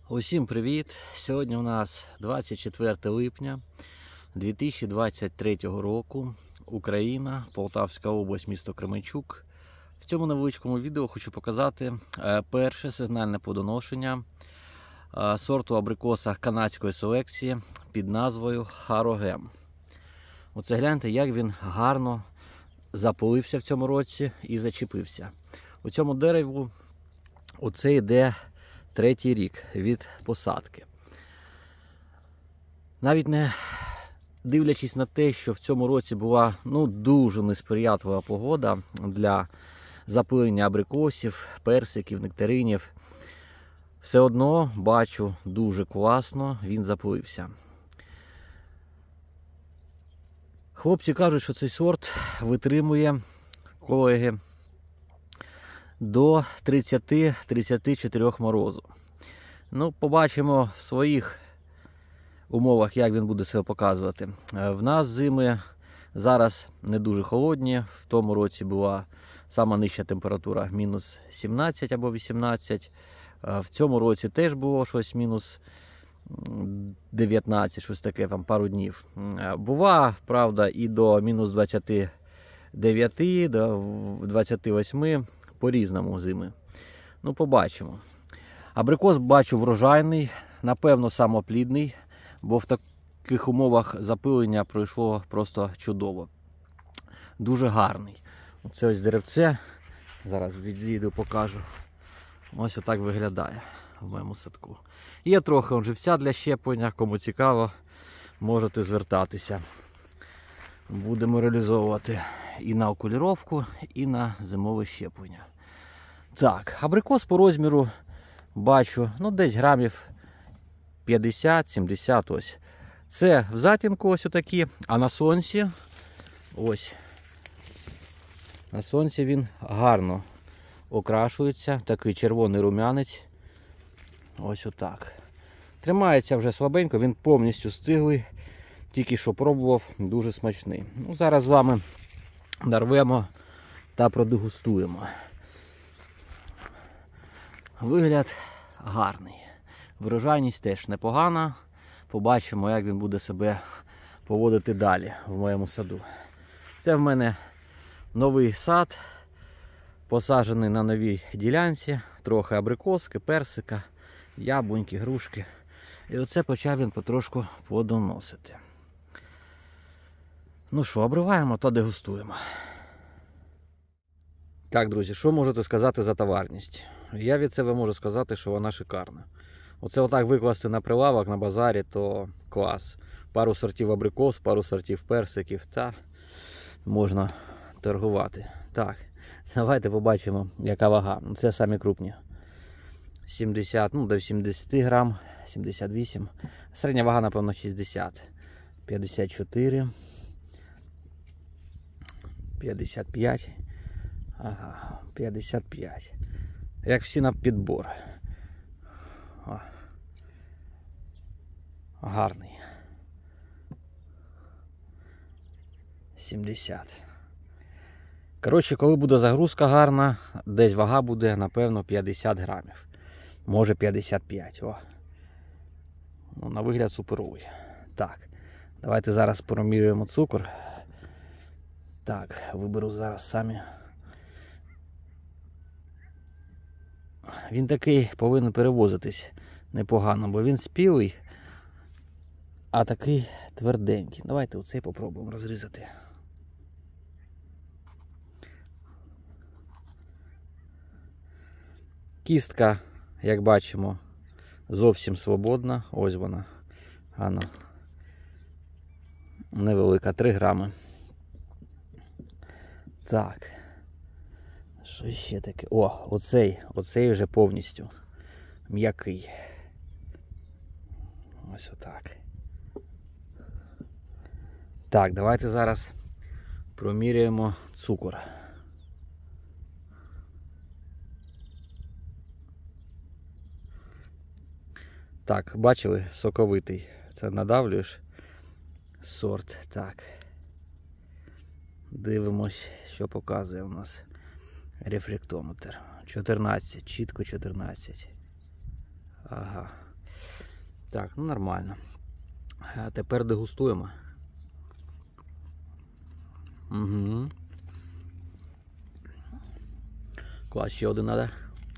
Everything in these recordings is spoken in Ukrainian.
Усім привіт! Сьогодні у нас 24 липня 2023 року. Україна, Полтавська область, місто Кременчук. В цьому невеличкому відео хочу показати перше сигнальне плодоношення сорту абрикоса канадської селекції під назвою Харогем. Оце гляньте, як він гарно запилився в цьому році і зачепився. У цьому дереву оце йде третій рік від посадки. Навіть не дивлячись на те, що в цьому році була дуже несприятлива погода для запилення абрикосів, персиків, нектаринів, все одно бачу, дуже класно він запилився. Хлопці кажуть, що цей сорт витримує, колеги, до 30-34 морозу. Побачимо в своїх умовах, як він буде себе показувати. В нас зими зараз не дуже холодні. В тому році була сама нижча температура мінус 17 або 18. В цьому році теж було щось мінус 19, щось таке, там пару днів. Бува, правда, і до мінус 29, до 28. По-різному зими. Побачимо. Абрикос бачу врожайний, напевно, самоплідний, бо в таких умовах запилення пройшло просто чудово. Дуже гарний. Оце ось деревце, зараз відійду, покажу. Ось отак виглядає в моєму садку. Є трохи живця для щеплення, кому цікаво, можете звертатися. Будемо реалізовувати і на окуліровку, і на зимове щеплення. Так, абрикос по розміру бачу, десь грамів 50-70 ось. Це в затінку ось отакі, а на сонці, ось, на сонці він гарно окрашується, такий червоний рум'янець, ось отак. Тримається вже слабенько, він повністю стиглий, тільки що пробував, дуже смачний. Зараз з вами нарвемо та продегустуємо. Вигляд гарний. Врожайність теж непогана. Побачимо, як він буде себе поводити далі в моєму саду. Це в мене новий сад, посаджений на новій ділянці. Трохи абрикоски, персика, яблуньки, грушки. І оце почав він потрошку плодоносити. Обриваємо та дегустуємо. Так, друзі, що можете сказати за товарність? Я від себе можу сказати, що вона шикарна. Оце отак викласти на прилавок на базарі, то клас. Пару сортів абрикос, пару сортів персиків, та можна торгувати. Так, давайте побачимо, яка вага. Це самі крупні. 70, до 70 грам, 78. Середня вага, напевно, 60. 54. 55. Ага, 55. Як всі на підбор. Гарний. 70. Коротше, коли буде загрузка гарна, десь вага буде, напевно, 50 грамів. Може 55. На вигляд суперовий. Так, давайте зараз промірюємо цукор. Так, виберу зараз самі. Він такий повинен перевозитись непогано, бо він спілий, а такий тверденький. Давайте оцей попробуємо розрізати. Кістка, як бачимо, зовсім свободна. Ось вона. Невелика, 3 грами. Так. Що ще таке? Оцей вже повністю м'який. Ось отак. Так, давайте зараз проміряємо цукор. Так, бачили? Соковитий. Це надавлюєш сорт. Так. Дивимось, що показує у нас рефрактометр. 14, чітко 14. Ага. Так, ну нормально. А тепер дегустуємо. Угу. Клас, ще один треба.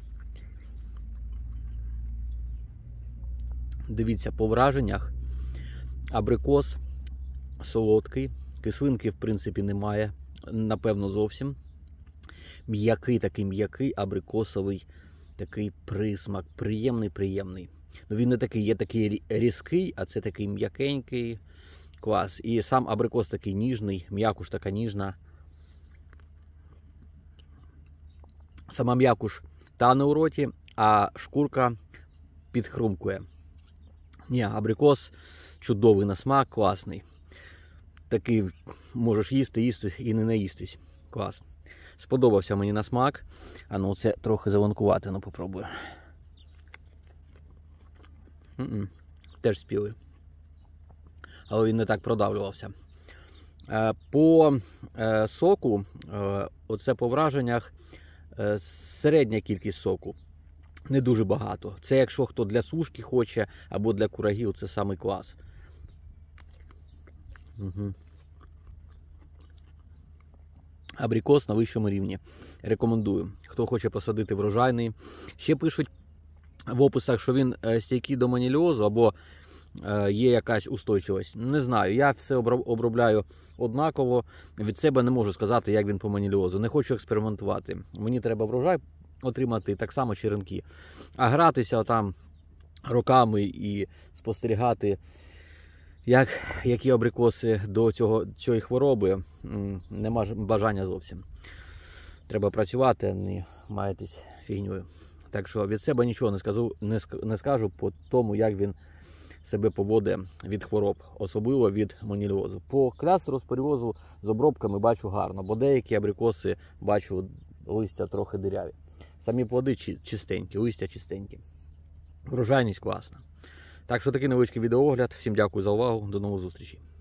Дивіться, по враженнях абрикос солодкий, кислинки в принципі немає, напевно зовсім. М'який, такий м'який абрикосовий такий присмак, приємний. Ну він не такий, є такий різкий, а це такий м'якенький. Клас. І сам абрикос такий ніжний, м'якуш така ніжна. Сама м'якуш тане у роті, а шкурка підхрумкує. Ні, абрикос чудовий на смак, класний. Такий можеш їсти і не наїстись. Клас. Сподобався мені на смак. А ну це трохи завонкувати, ну попробую. Теж спілий. Але він не так продавлювався. По соку, оце по враженнях, середня кількість соку. Не дуже багато. Це якщо хто для сушки хоче, або для курагів, це самий клас. Угу. Абрикос на вищому рівні. Рекомендую. Хто хоче посадити врожайний. Ще пишуть в описах, що він стійкий до маніліозу, або є якась устойчивість. Не знаю, я все обробляю однаково. Від себе не можу сказати, як він по маніліозу. Не хочу експериментувати. Мені треба врожай отримати, так само черенки. А гратися там роками і спостерігати, які абрикоси до цієї хвороби, нема бажання зовсім. Треба працювати, а не маєтесь фігньою. Так що від себе нічого не скажу по тому, як він себе поводить від хвороб, особливо від маніліозу. По клястероспоріозу з обробками бачу гарно, бо деякі абрикоси бачу листя трохи диряві. Самі плоди чистенькі, листя чистенькі. Врожайність класна. Так що такий невеличкий відеоогляд. Всім дякую за увагу. До нових зустрічей.